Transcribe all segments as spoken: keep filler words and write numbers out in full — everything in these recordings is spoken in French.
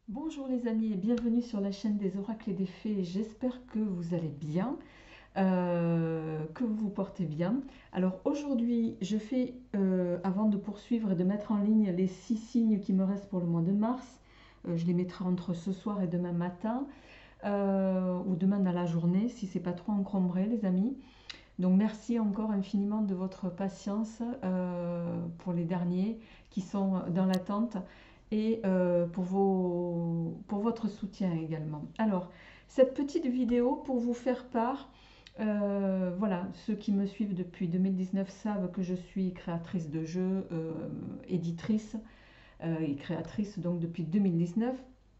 Bonjour les amis et bienvenue sur la chaîne des oracles et des fées. J'espère que vous allez bien, euh, que vous vous portez bien. Alors aujourd'hui, je fais, euh, avant de poursuivre et de mettre en ligne les six signes qui me restent pour le mois de mars, euh, je les mettrai entre ce soir et demain matin, euh, ou demain dans la journée, si c'est pas trop encombré les amis. Donc merci encore infiniment de votre patience euh, pour les derniers qui sont dans l'attente et euh, pour, vos, pour votre soutien également. Alors, cette petite vidéo pour vous faire part, euh, voilà, ceux qui me suivent depuis deux mille dix-neuf savent que je suis créatrice de jeux, euh, éditrice euh, et créatrice donc depuis deux mille dix-neuf.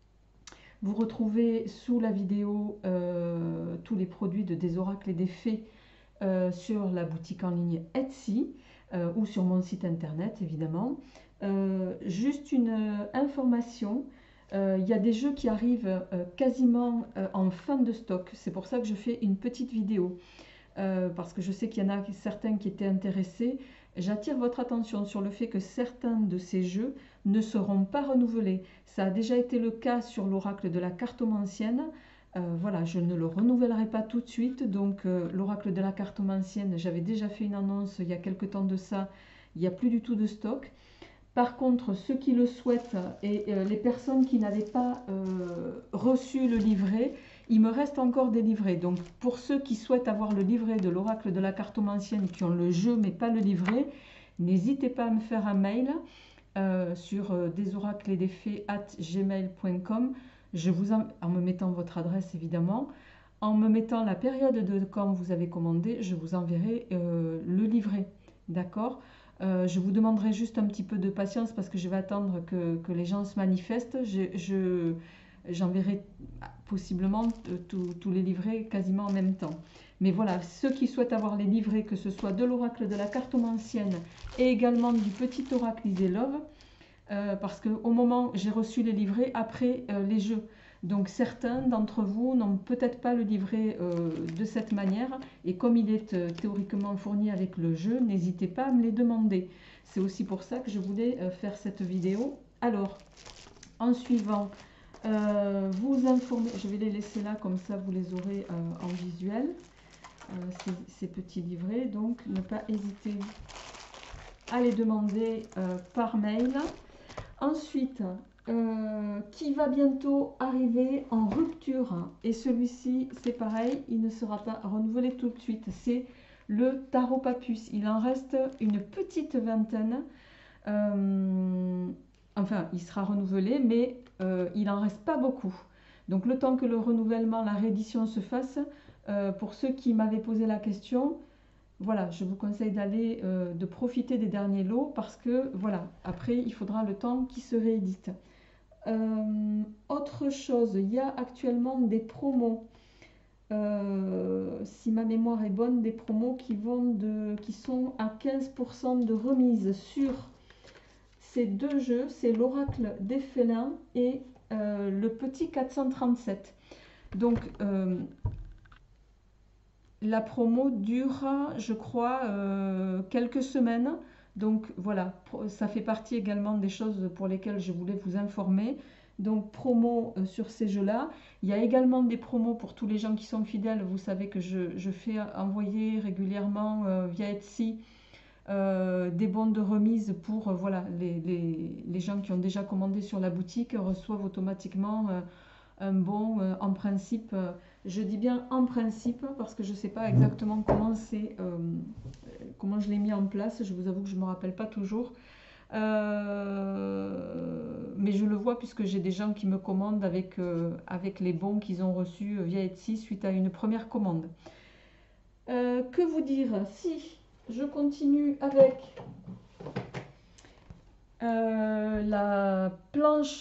Vous retrouvez sous la vidéo euh, tous les produits de Des Oracles et des Fées euh, sur la boutique en ligne Etsy euh, ou sur mon site internet évidemment. Euh, juste une euh, information, euh, il y a des jeux qui arrivent euh, quasiment euh, en fin de stock, c'est pour ça que je fais une petite vidéo. Euh, parce que je sais qu'il y en a certains qui étaient intéressés. J'attire votre attention sur le fait que certains de ces jeux ne seront pas renouvelés. Ça a déjà été le cas sur l'oracle de la cartomancienne. Euh, voilà, je ne le renouvellerai pas tout de suite. Donc euh, l'oracle de la cartomancienne, j'avais déjà fait une annonce il y a quelque temps de ça. Il n'y a plus du tout de stock. Par contre, ceux qui le souhaitent et euh, les personnes qui n'avaient pas euh, reçu le livret, il me reste encore des livrets. Donc pour ceux qui souhaitent avoir le livret de l'oracle de la cartomancienne, qui ont le jeu mais pas le livret, n'hésitez pas à me faire un mail euh, sur euh, desoracledesfées arobase gmail point com. Je vous en, en me mettant votre adresse évidemment, en me mettant la période de quand vous avez commandé, je vous enverrai euh, le livret. D'accord? Euh, je vous demanderai juste un petit peu de patience parce que je vais attendre que, que les gens se manifestent. Je, je, j'enverrai possiblement tous les livrets quasiment en même temps. Mais voilà, ceux qui souhaitent avoir les livrets, que ce soit de l'oracle de la cartomancienne et également du petit oracle Iselove, euh, parce qu'au moment j'ai reçu les livrets après euh, les jeux. Donc certains d'entre vous n'ont peut-être pas le livret euh, de cette manière, et comme il est euh, théoriquement fourni avec le jeu, n'hésitez pas à me les demander. C'est aussi pour ça que je voulais euh, faire cette vidéo. Alors, en suivant, euh, vous informer, je vais les laisser là, comme ça vous les aurez euh, en visuel, euh, ces, ces petits livrets, donc ne pas hésiter à les demander euh, par mail. Ensuite, euh, qui va bientôt arriver en rupture, et celui-ci c'est pareil, il ne sera pas renouvelé tout de suite, c'est le tarot papus. Il en reste une petite vingtaine, euh, enfin il sera renouvelé mais euh, il en reste pas beaucoup, donc le temps que le renouvellement, la réédition se fasse, euh, pour ceux qui m'avaient posé la question, voilà, je vous conseille d'aller, euh, de profiter des derniers lots parce que voilà, après il faudra le temps qui se réédite. Euh, autre chose, il y a actuellement des promos. Euh, si ma mémoire est bonne, des promos qui vont de, qui sont à quinze pour cent de remise sur ces deux jeux, c'est l'oracle des félins et euh, le petit quatre cent trente-sept. Donc euh, la promo durera, je crois, euh, quelques semaines. Donc voilà, ça fait partie également des choses pour lesquelles je voulais vous informer. Donc promo euh, sur ces jeux-là. Il y a également des promos pour tous les gens qui sont fidèles. Vous savez que je, je fais envoyer régulièrement euh, via Etsy euh, des bons de remise pour euh, voilà, les, les, les gens qui ont déjà commandé sur la boutique reçoivent automatiquement euh, un bon euh, en principe. Euh, je dis bien en principe parce que je ne sais pas exactement comment c'est, euh, comment je l'ai mis en place. Je vous avoue que je ne me rappelle pas toujours. Euh, mais je le vois puisque j'ai des gens qui me commandent avec, euh, avec les bons qu'ils ont reçus via Etsy suite à une première commande. Euh, que vous dire? Si je continue avec euh, la planche,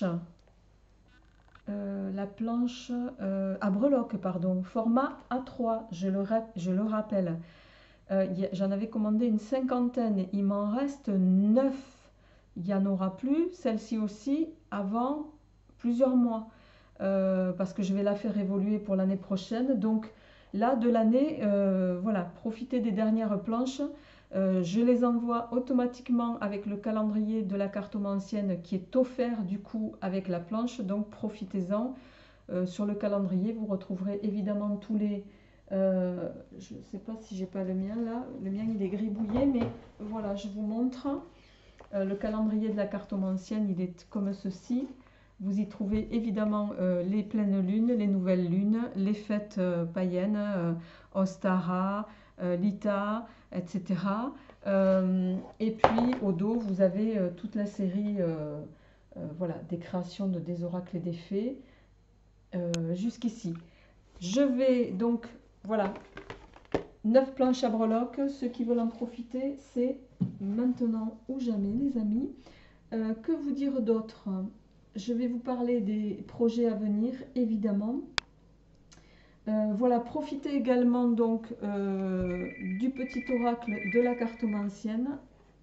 euh, la planche euh, à breloques, pardon, format A trois, je le, je le rappelle. Euh, J'en avais commandé une cinquantaine, il m'en reste neuf. Il n'y en aura plus, celle-ci aussi, avant plusieurs mois, euh, parce que je vais la faire évoluer pour l'année prochaine. Donc là, de l'année, euh, voilà, profitez des dernières planches. Euh, je les envoie automatiquement avec le calendrier de la cartomancienne qui est offert du coup avec la planche, donc profitez-en. Euh, sur le calendrier, vous retrouverez évidemment tous les... euh, je ne sais pas si j'ai pas le mien là, le mien il est gribouillé, mais voilà, je vous montre. Euh, le calendrier de la cartomancienne, il est comme ceci. Vous y trouvez évidemment euh, les pleines lunes, les nouvelles lunes, les fêtes euh, païennes, euh, Ostara, euh, Lita, et cetera. Euh, et puis au dos, vous avez euh, toute la série euh, euh, voilà, des créations de des oracles et des fées euh, jusqu'ici. Je vais donc, voilà, neuf planches à breloques. Ceux qui veulent en profiter, c'est maintenant ou jamais, les amis. Euh, que vous dire d'autre? Je vais vous parler des projets à venir, évidemment. Euh, voilà, profitez également donc euh, du petit oracle de la cartomancienne.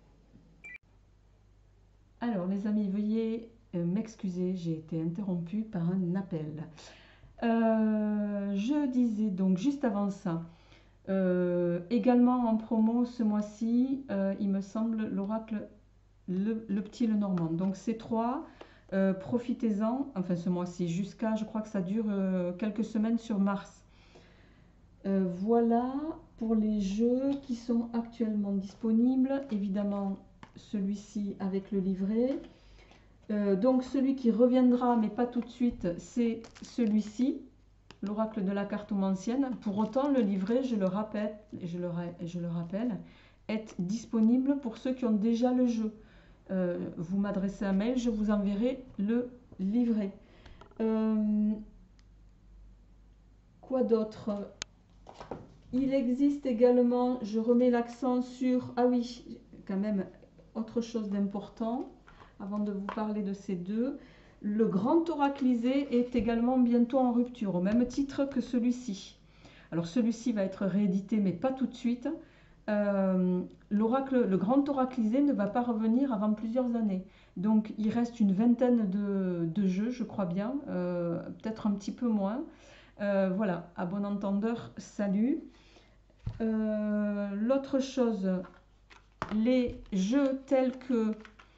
Alors, les amis, veuillez euh, m'excuser, j'ai été interrompue par un appel. Euh, je disais donc juste avant ça, euh, également en promo ce mois-ci, euh, il me semble, l'oracle le, le petit Lenormand. Donc ces trois, euh, profitez-en, enfin ce mois-ci, jusqu'à, je crois que ça dure euh, quelques semaines sur Mars. Euh, voilà pour les jeux qui sont actuellement disponibles. Évidemment, celui-ci avec le livret. Euh, donc celui qui reviendra, mais pas tout de suite, c'est celui-ci, l'oracle de la cartomancienne. Pour autant, le livret, je le rappelle, je le, je le rappelle, est disponible pour ceux qui ont déjà le jeu. Euh, vous m'adressez un mail, je vous enverrai le livret. Euh, quoi d'autre? Il existe également, je remets l'accent sur, ah oui, quand même, autre chose d'important, avant de vous parler de ces deux. Le grand oraclisé est également bientôt en rupture, au même titre que celui-ci. Alors celui-ci va être réédité, mais pas tout de suite. Euh, l'oracle, le grand oraclisé ne va pas revenir avant plusieurs années. Donc il reste une vingtaine de, de jeux, je crois bien, euh, peut-être un petit peu moins. Euh, voilà, à bon entendeur, salut. Euh, L'autre chose, les jeux tels que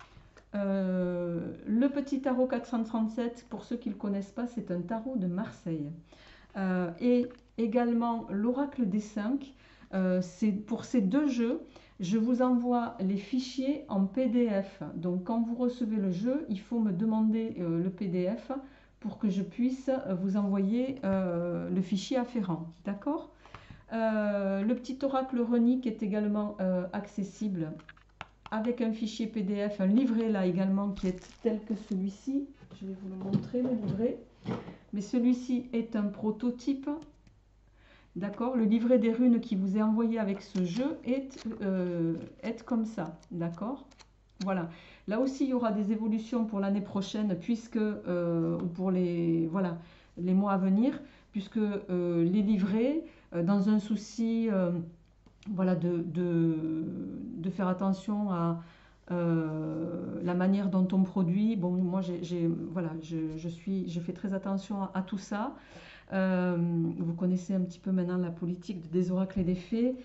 euh, le petit tarot quatre cent trente-sept, pour ceux qui ne le connaissent pas, c'est un tarot de Marseille. Euh, et également l'oracle des cinq. Euh, c'est pour ces deux jeux, je vous envoie les fichiers en P D F. Donc quand vous recevez le jeu, il faut me demander euh, le P D F pour que je puisse vous envoyer euh, le fichier afférent. D'accord? Euh, le petit oracle runique est également euh, accessible avec un fichier P D F, un livret là également qui est tel que celui-ci. Je vais vous le montrer, le livret. Mais celui-ci est un prototype. D'accord? Le livret des runes qui vous est envoyé avec ce jeu est, euh, est comme ça. D'accord? Voilà. Là aussi, il y aura des évolutions pour l'année prochaine, puisque, euh, ou pour les, voilà, les mois à venir, puisque euh, les livrets, euh, dans un souci euh, voilà, de, de, de faire attention à euh, la manière dont on produit, bon, moi, j'ai, j'ai, voilà, je, je, suis, je fais très attention à, à tout ça. Euh, vous connaissez un petit peu maintenant la politique des oracles et des fées.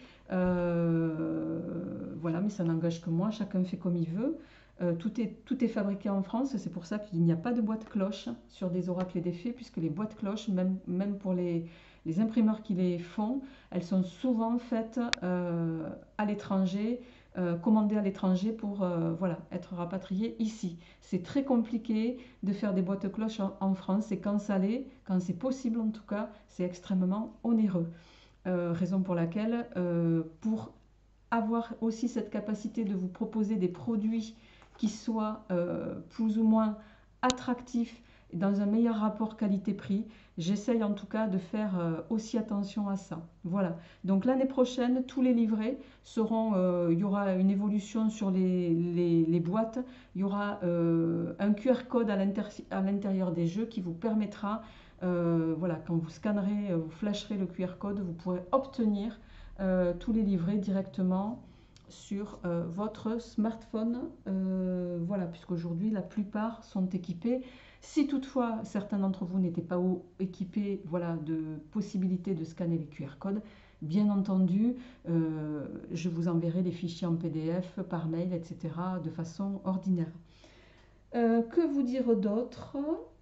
Euh, voilà, mais ça n'engage que moi, chacun fait comme il veut. Euh, tout est, tout est fabriqué en France, c'est pour ça qu'il n'y a pas de boîte cloche sur des oracles et des fées, puisque les boîtes cloches, même, même pour les, les imprimeurs qui les font, elles sont souvent faites euh, à l'étranger, euh, commandées à l'étranger pour euh, voilà, être rapatriées ici. C'est très compliqué de faire des boîtes cloches en, en France, et quand ça l'est, quand c'est possible en tout cas, c'est extrêmement onéreux. Euh, raison pour laquelle, euh, pour avoir aussi cette capacité de vous proposer des produits qui soient euh, plus ou moins attractifs et dans un meilleur rapport qualité-prix, j'essaye en tout cas de faire euh, aussi attention à ça. Voilà, donc l'année prochaine, tous les livrets seront, euh, il y aura une évolution sur les, les, les boîtes, il y aura euh, un Q R code à l'intérieur des jeux qui vous permettra, euh, voilà, quand vous scannerez, vous flasherez le Q R code, vous pourrez obtenir euh, tous les livrets directement sur euh, votre smartphone. Euh, voilà, puisqu'aujourd'hui la plupart sont équipés. Si toutefois certains d'entre vous n'étaient pas équipés, voilà, de possibilité de scanner les Q R codes, Bien entendu, euh, je vous enverrai les fichiers en P D F par mail, et cetera de façon ordinaire. Euh, que vous dire d'autre?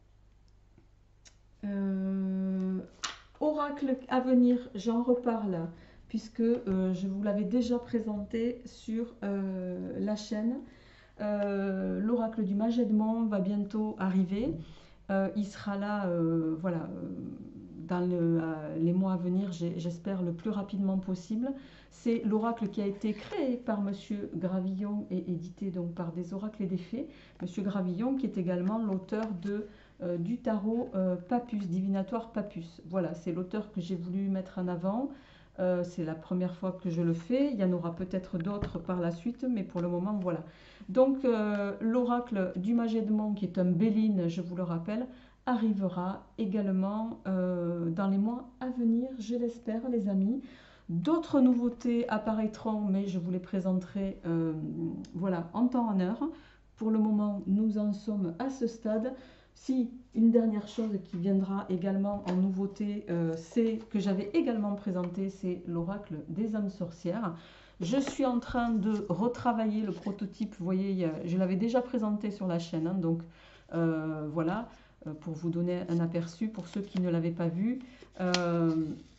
euh, Oracle à venir, j'en reparle puisque euh, je vous l'avais déjà présenté sur euh, la chaîne. Euh, L'oracle du mage Edmond va bientôt arriver. Euh, il sera là, euh, voilà, euh, dans le, euh, les mois à venir, j'espère le plus rapidement possible. C'est l'oracle qui a été créé par Monsieur Gravillon et édité donc par des oracles et des fées. Monsieur Gravillon qui est également l'auteur de euh, du tarot euh, Papus, divinatoire Papus. Voilà, c'est l'auteur que j'ai voulu mettre en avant. Euh, c'est la première fois que je le fais. Il y en aura peut-être d'autres par la suite, mais pour le moment, voilà. Donc, euh, l'oracle du mage Edmond, qui est un Béline, je vous le rappelle, arrivera également euh, dans les mois à venir, je l'espère, les amis. D'autres nouveautés apparaîtront, mais je vous les présenterai euh, voilà, en temps en heure. Pour le moment, nous en sommes à ce stade. Si une dernière chose qui viendra également en nouveauté, euh, c'est que j'avais également présenté, c'est l'oracle des âmes sorcières. Je suis en train de retravailler le prototype. Vous voyez, je l'avais déjà présenté sur la chaîne, hein, donc euh, voilà, pour vous donner un aperçu pour ceux qui ne l'avaient pas vu. Euh,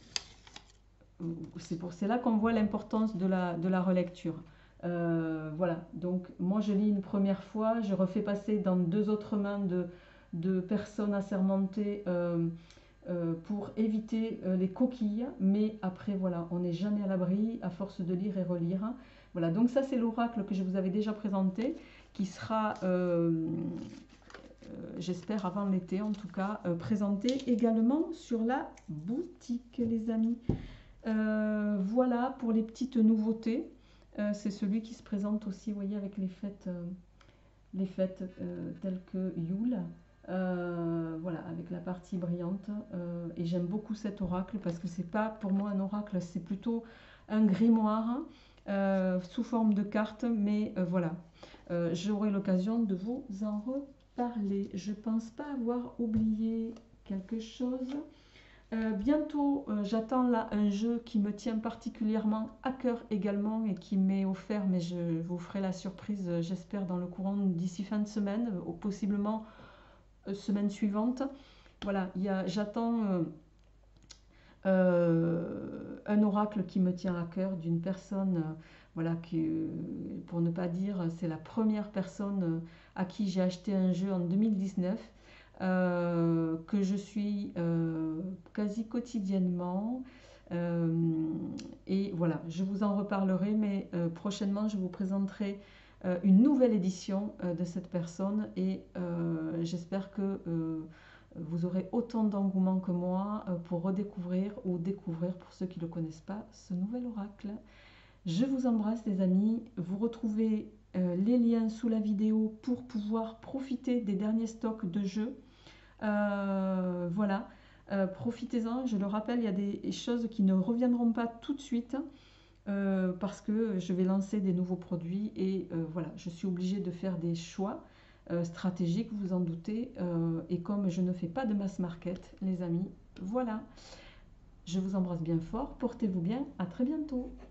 c'est pour c'est là qu'on voit l'importance de la, de la relecture. Euh, voilà, donc moi je lis une première fois, je refais passer dans deux autres mains de de personnes assermentées euh, euh, pour éviter euh, les coquilles, mais après voilà, on n'est jamais à l'abri à force de lire et relire. Voilà, donc ça c'est l'oracle que je vous avais déjà présenté, qui sera, euh, euh, j'espère avant l'été en tout cas, euh, présenté également sur la boutique, les amis. Euh, voilà pour les petites nouveautés. Euh, c'est celui qui se présente aussi, vous voyez, avec les fêtes, euh, les fêtes euh, telles que Yule. Euh, voilà, avec la partie brillante. Euh, et j'aime beaucoup cet oracle parce que c'est pas pour moi un oracle, c'est plutôt un grimoire euh, sous forme de carte. Mais euh, voilà, euh, j'aurai l'occasion de vous en reparler. Je pense pas avoir oublié quelque chose. Euh, bientôt, euh, j'attends là un jeu qui me tient particulièrement à cœur également et qui m'est offert, mais je vous ferai la surprise, euh, j'espère, dans le courant d'ici fin de semaine, ou possiblement euh, semaine suivante. Voilà, j'attends euh, euh, un oracle qui me tient à cœur d'une personne, euh, voilà, qui, euh, pour ne pas dire, c'est la première personne euh, à qui j'ai acheté un jeu en deux mille dix-neuf. Euh, que je suis euh, quasi quotidiennement. Euh, et voilà, je vous en reparlerai, mais euh, prochainement, je vous présenterai euh, une nouvelle édition euh, de cette personne et euh, j'espère que euh, vous aurez autant d'engouement que moi euh, pour redécouvrir ou découvrir, pour ceux qui ne le connaissent pas, ce nouvel oracle. Je vous embrasse, les amis. Vous retrouvez euh, les liens sous la vidéo pour pouvoir profiter des derniers stocks de jeux. Euh, voilà, euh, profitez-en. Je le rappelle, il y a des choses qui ne reviendront pas tout de suite euh, parce que je vais lancer des nouveaux produits et euh, voilà, je suis obligée de faire des choix euh, stratégiques, vous en doutez. Euh, et comme je ne fais pas de mass market, les amis, voilà. Je vous embrasse bien fort, portez-vous bien, à très bientôt.